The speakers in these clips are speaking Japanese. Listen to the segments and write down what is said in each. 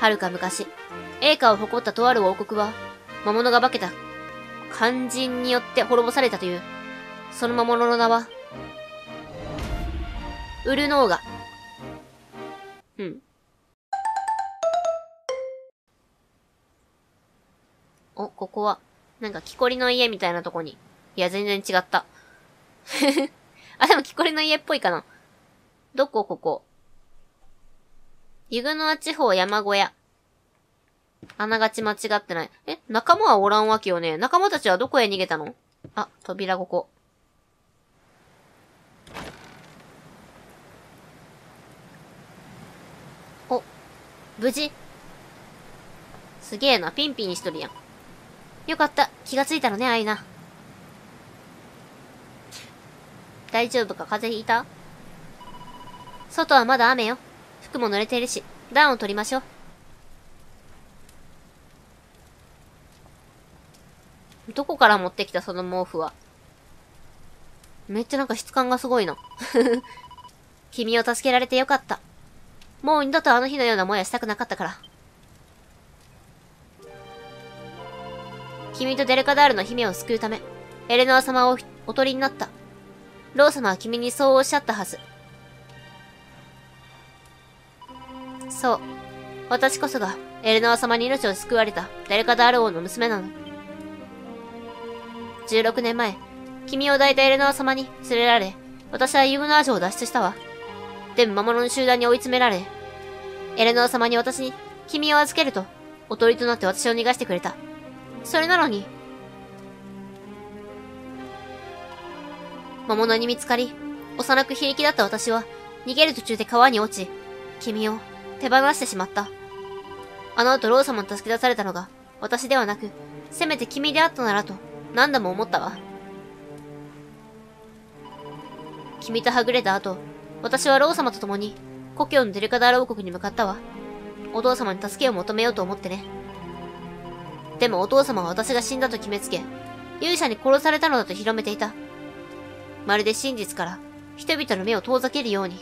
遥か昔、栄華を誇ったとある王国は、魔物が化けた肝心によって滅ぼされたという。その魔物の名は、ウルノーガ。お、ここは、なんか木こりの家みたいなとこに。いや、全然違った。あ、でも木こりの家っぽいかな。どこここ。ユグノア地方山小屋。あながち間違ってない。仲間はおらんわけよね。仲間たちはどこへ逃げたの？あ、扉ここ。お、無事。すげえな、ピンピンしとるやん。よかった、気がついたのね、アイナ。大丈夫か、風邪ひいた？外はまだ雨よ。服も濡れているし、暖を取りましょう。どこから持ってきたその毛布は。めっちゃなんか質感がすごいな。君を助けられてよかった。もう二度とあの日のような思いはしたくなかったから。君とデルカダールの姫を救うため、エレノア様をおとりになった。ロー様は君にそうおっしゃったはず。そう。私こそが、エレノア様に命を救われたデルカダール王の娘なの。16年前、君を抱いたエレノア様に連れられ、私はユグノア城を脱出したわ。でも魔物の集団に追い詰められ、エレノア様に私に君を預けると、おとりとなって私を逃がしてくれた。それなのに、魔物に見つかり、幼く非力だった私は、逃げる途中で川に落ち、君を手放してしまった。あの後ロー様に助け出されたのが、私ではなく、せめて君であったならと、何度も思ったわ。君とはぐれた後、私はロー様と共に、故郷のデルカダール王国に向かったわ。お父様に助けを求めようと思ってね。でもお父様は私が死んだと決めつけ、勇者に殺されたのだと広めていた。まるで真実から人々の目を遠ざけるように。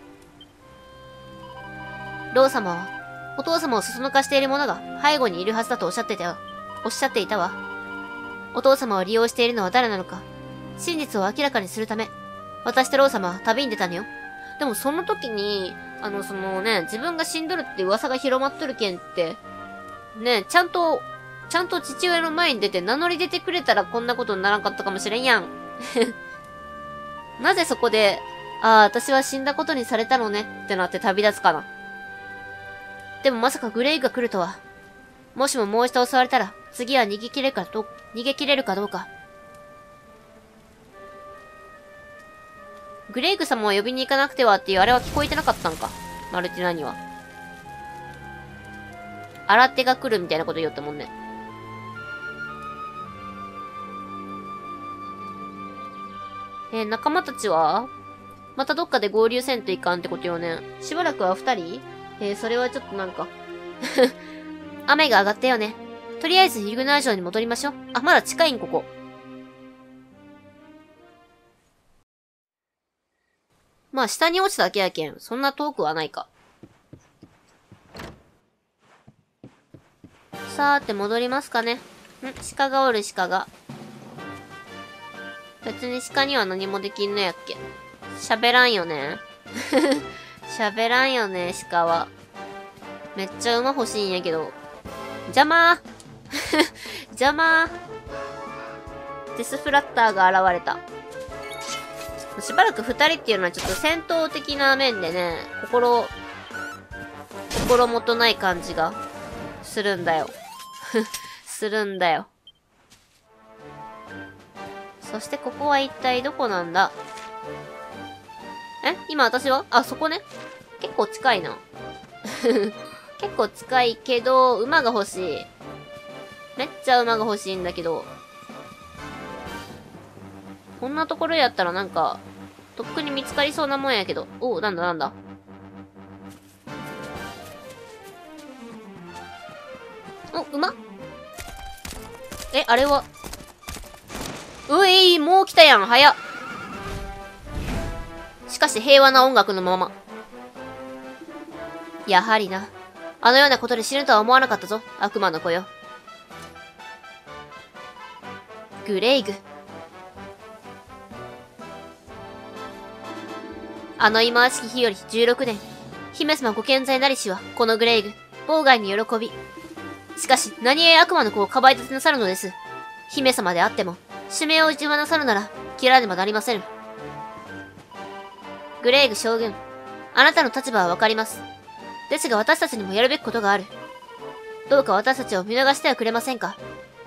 ロー様は、お父様をそそのかしている者が背後にいるはずだとおっしゃっていたわ。お父様を利用しているのは誰なのか、真実を明らかにするため、私とロー様は旅に出たのよ。でもその時に、自分が死んどるって噂が広まっとるけんって、ちゃんと父親の前に出て名乗り出てくれたらこんなことにならんかったかもしれんやん。なぜそこで、私は死んだことにされたのねってなって旅立つかな。でもまさかグレイグが来るとは。もしももう一度襲われたら、次は逃げ切れるかどうか。グレイグ様を呼びに行かなくてはっていうあれは聞こえてなかったんか。マルティナには。新手が来るみたいなこと言おったもんね。仲間たちはまたどっかで合流せんといかんってことよね。しばらくは二人それはちょっとなんか雨が上がったよね。とりあえずユグナー城に戻りましょう。あ、まだ近いん、ここ。まあ、下に落ちただけやけん、そんな遠くはないか。さーて、戻りますかね。鹿がおる、鹿が。別に鹿には何もできんのやっけ。喋らんよね。喋らんよね、鹿は。めっちゃ馬欲しいんやけど。邪魔邪魔デスフラッターが現れた。しばらく二人っていうのはちょっと戦闘的な面でね、心もとない感じがするんだよ。するんだよ。そしてここは一体どこなんだ？今私は？あ、そこね。結構近いな。結構近いけど、馬が欲しい。めっちゃ馬が欲しいんだけど。こんなところやったらなんか、とっくに見つかりそうなもんやけど。おう、なんだなんだ。お、馬？あれは。もう来たやん、早っ。しかし平和な音楽のまま。やはりな。 あのようなことで死ぬとは思わなかったぞ、悪魔の子よ。グレイグ。あの忌まわしき日より16年、姫様ご健在なりしは、このグレイグ、妨害に喜び。しかし、何故悪魔の子をかばい立てなさるのです。姫様であっても、主命を自慢なさるなら、切らねばなりません。グレイグ将軍、あなたの立場はわかります。ですが私たちにもやるべきことがある。どうか私たちを見逃してはくれませんか。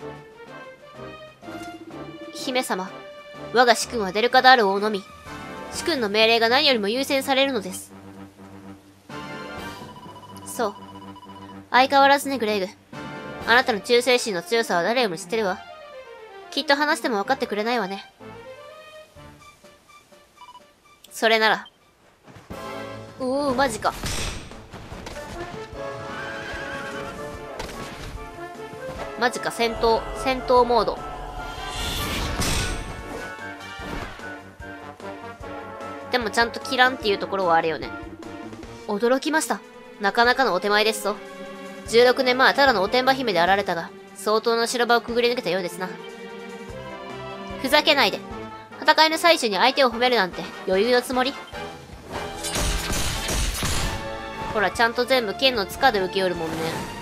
姫様、我が主君はデルカダール王のみ。主君の命令が何よりも優先されるのです。そう。相変わらずね、グレイグ。あなたの忠誠心の強さは誰よりも知ってるわ。きっと話しても分かってくれないわね。それなら。マジか。マジか、戦闘モード。でもちゃんとキランっていうところはあるよね。驚きました。なかなかのお手前ですぞ。16年前はただのおてんば姫であられたが、相当な修羅場をくぐり抜けたようですな。ふざけないで。戦いの最中に相手を褒めるなんて余裕のつもり？ほら、ちゃんと全部剣の塚で受けよるもんね。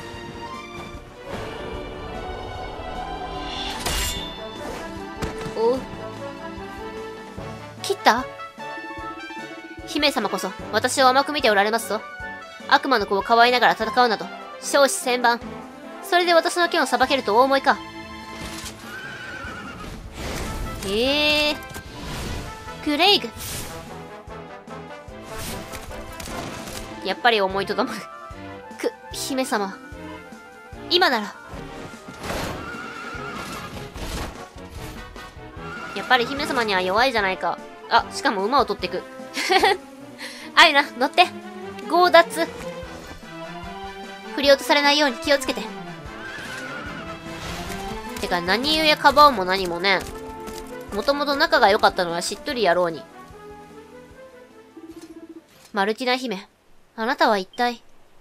切った？姫様こそ、私を甘く見ておられますぞ。悪魔の子をかわいながら戦うなど、少子千万。それで私の剣を裁けるとお思いか。グレイグ。やっぱり思いとどまる。姫様。今なら。やっぱり姫様には弱いじゃないか。あ、しかも馬を取ってく。あゆな、乗って。強奪。振り落とされないように気をつけて。てか、何故やかばうも何もね。もともと仲が良かったのはしっとりやろうに。マルティナ姫、あなたは一体。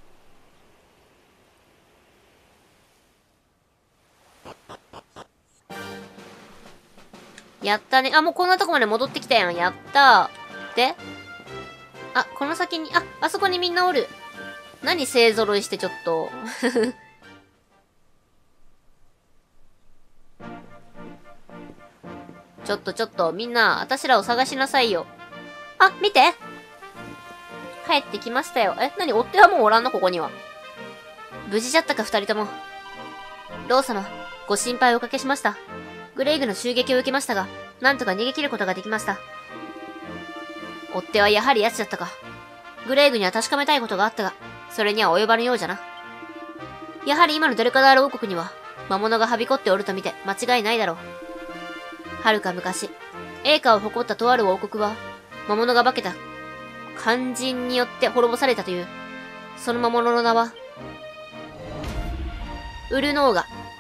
やったね。あ、もうこんなとこまで戻ってきたやん。やったー。で、この先に、あそこにみんなおる。何勢揃いしてちょっと。ちょっと、みんな、私らを探しなさいよ。あ、見て！帰ってきましたよ。何？追っ手はもうおらんの？ここには。無事じゃったか、二人とも。ロー様、ご心配をおかけしました。グレイグの襲撃を受けましたが、なんとか逃げ切ることができました。追っ手はやはり奴だったか。グレイグには確かめたいことがあったが、それには及ばぬようじゃな。やはり今のデルカダール王国には、魔物がはびこっておると見て間違いないだろう。遥か昔、栄華を誇ったとある王国は、魔物が化けた肝心によって滅ぼされたという。その魔物の名は、ウルノーガ。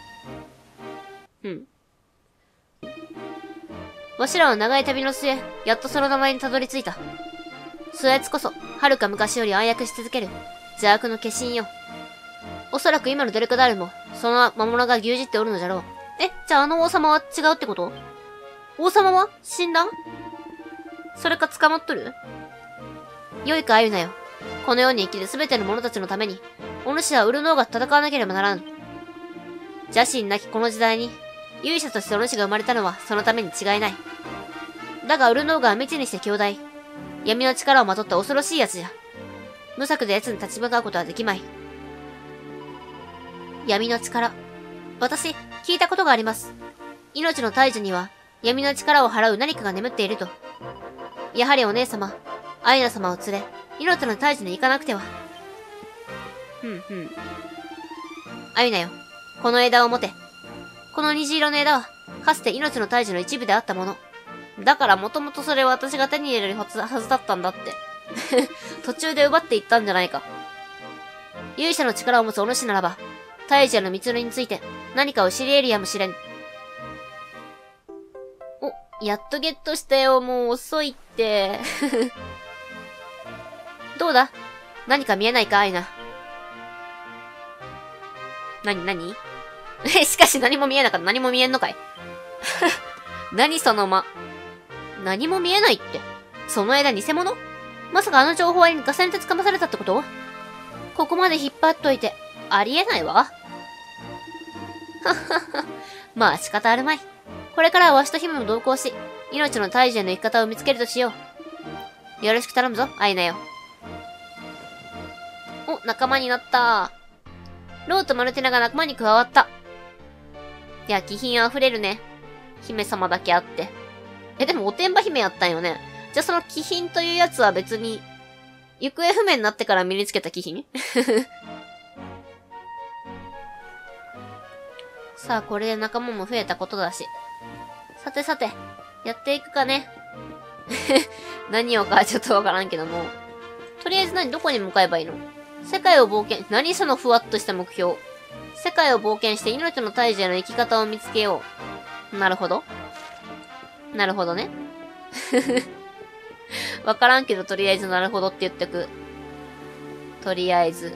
わしらは長い旅の末、やっとその名前にたどり着いた。そやつこそ、遥か昔より暗躍し続ける、邪悪の化身よ。おそらく今のデルカダールも、その魔物が牛耳っておるのじゃろう。じゃああの王様は違うってこと？王様は死んだ？それか捕まっとる？よいかあゆなよ。この世に生きるすべての者たちのために、お主はウルノーガと戦わなければならん。邪心なきこの時代に、勇者としてお主が生まれたのはそのために違いない。だがウルノーガは未知にして強大。闇の力をまとった恐ろしい奴じゃ。無策で奴に立ち向かうことはできまい。闇の力。私、聞いたことがあります。命の大樹には、闇の力を払う何かが眠っていると。やはりお姉様、アイナ様を連れ、命の大樹に行かなくては。アユナよ、この枝を持て。この虹色の枝は、かつて命の大樹の一部であったもの。だからもともとそれは私が手に入れるはずだったんだって。途中で奪っていったんじゃないか。勇者の力を持つお主ならば、大樹の道のりについて何かを知り得るやもしれん。やっとゲットしたよ。もう遅いって。どうだ？何か見えないか、アイナ。 なにしかし何も見えなかった。何も見えんのかい何その間。何も見えないって。その枝偽物？まさかあの情報はガセネで掴まされたってこと？ここまで引っ張っといて、ありえないわ。はっはっは。まあ仕方あるまい。これからはわしと姫も同行し、命の大樹への生き方を見つけるとしよう。よろしく頼むぞ、アイナよ。お、仲間になった。ローとマルティナが仲間に加わった。いや、気品あふれるね。姫様だけあって。でもおてんば姫やったんよね。じゃあその気品というやつは別に、行方不明になってから身につけた気品さあ、これで仲間も増えたことだし。さてさて、やっていくかね。何をかちょっとわからんけども。とりあえずどこに向かえばいいの？世界を冒険。何そのふわっとした目標。世界を冒険して命の大樹への生き方を見つけよう。なるほど。なるほどね。わからんけど、とりあえずなるほどって言ってく。とりあえず。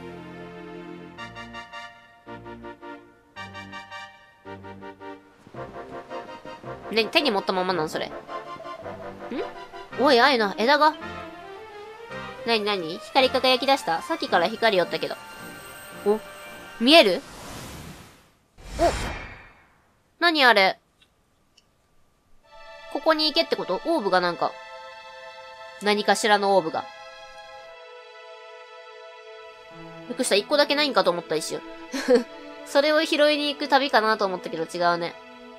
ね、手に持ったままなんそれ。ん？おい、あいな、枝が。なに光り輝き出した？さっきから光寄ったけど。お、見える？お、なにあれ？ここに行けってこと？オーブがなんか。何かしらのオーブが。びっくりした。一個だけないんかと思った一瞬。それを拾いに行く旅かなと思ったけど違うね。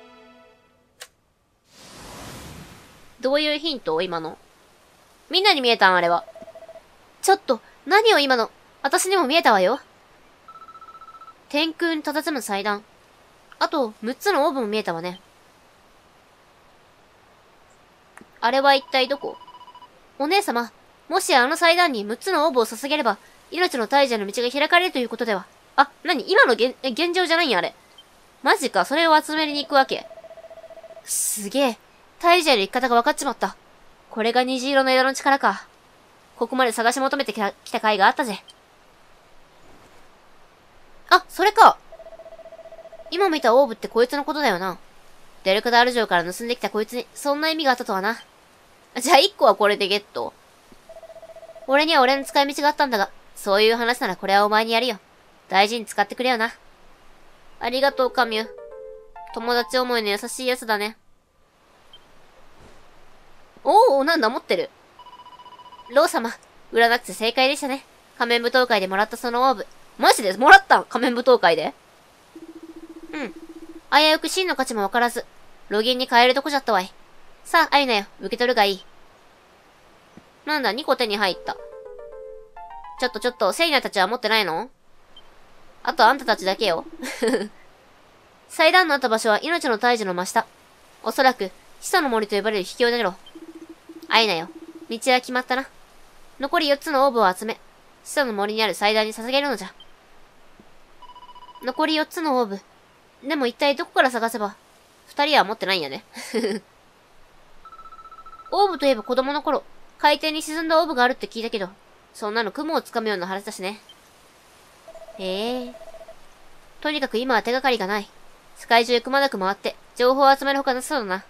どういうヒント？今の。みんなに見えたんあれは。ちょっと、何を今の。私にも見えたわよ。天空に佇む祭壇。あと、6つのオーブも見えたわね。あれは一体どこ？お姉様、もしあの祭壇に6つのオーブを捧げれば、命の大樹への道が開かれるということでは。あ、今の現状じゃないんや、あれ。マジか、それを集めに行くわけ。すげえ。大樹への生き方が分かっちまった。これが虹色の枝の力か。ここまで探し求めてきた甲斐があったぜ。あ、それか。今見たオーブってこいつのことだよな。デルカダール城から盗んできたこいつに、そんな意味があったとはな。じゃあ1個はこれでゲット。俺には俺の使い道があったんだが、そういう話ならこれはお前にやるよ。大事に使ってくれよな。ありがとう、カミュ。友達思いの優しいやつだね。おー、なんだ、持ってる。ロー様、売らなくて正解でしたね。仮面舞踏会でもらったそのオーブ。マジでもらったん？仮面舞踏会で？うん。危うく真の価値もわからず、ロギンに変えるとこじゃったわい。さあ、アイナよ、受け取るがいい。なんだ、2個手に入った。ちょっと、セイナたちは持ってないの？あとあんたたちだけよ。祭壇のあった場所は命の大樹の真下。おそらく、始祖の森と呼ばれる秘境だろう。アイナよ、道は決まったな。残り4つのオーブを集め、始祖の森にある祭壇に捧げるのじゃ。残り4つのオーブ。でも一体どこから探せば、2人は持ってないんやね。オーブといえば子供の頃、海底に沈んだオーブがあるって聞いたけど、そんなの雲をつかむような話だしね。へえ。とにかく今は手がかりがない。世界中くまなく回って、情報を集めるほかなさそうだな。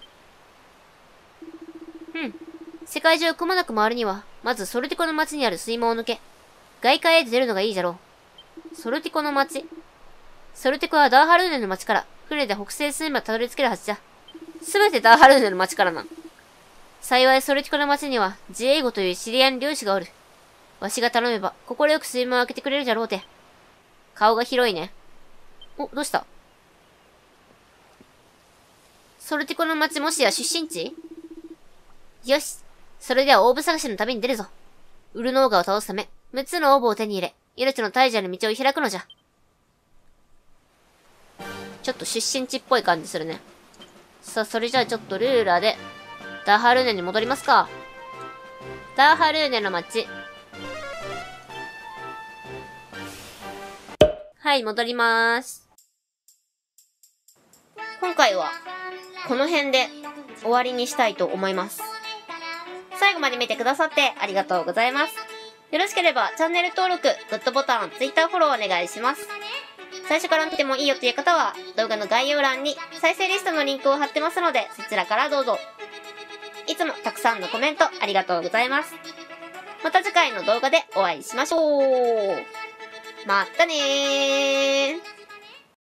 世界中くまなく回るには、まずソルティコの町にある水門を抜け、外界へ出るのがいいじゃろう。ソルティコの町。ソルティコはダーハルーネの町から、船で北西進めばたどり着けるはずじゃ。すべてダーハルーネの町からな。幸いソルティコの町には、ジエイゴという知り合いの漁師がおる。わしが頼めば、心よく水門を開けてくれるじゃろうて。顔が広いね。お、どうした？ソルティコの町もしや出身地？よし。それではオーブ探しの旅に出るぞ。ウルノーガを倒すため、6つのオーブを手に入れ、命の大樹への道を開くのじゃ。ちょっと出身地っぽい感じするね。さあ、それじゃあちょっとルーラーで、ダーハルーネに戻りますか。ダーハルーネの町。はい、戻りまーす。今回は、この辺で終わりにしたいと思います。最後まで見てくださってありがとうございます。よろしければチャンネル登録、グッドボタン、Twitter フォローお願いします。 最初から見てもいいよという方は、動画の概要欄に再生リストのリンクを貼ってますので、そちらからどうぞ。いつもたくさんのコメントありがとうございます。また次回の動画でお会いしましょう。まったねー。